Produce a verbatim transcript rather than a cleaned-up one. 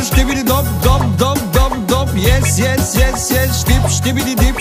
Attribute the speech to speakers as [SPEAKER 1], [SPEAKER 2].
[SPEAKER 1] Ştibidi dop dop dop dop dop. Yes yes yes yes. Ştip ştibidi dip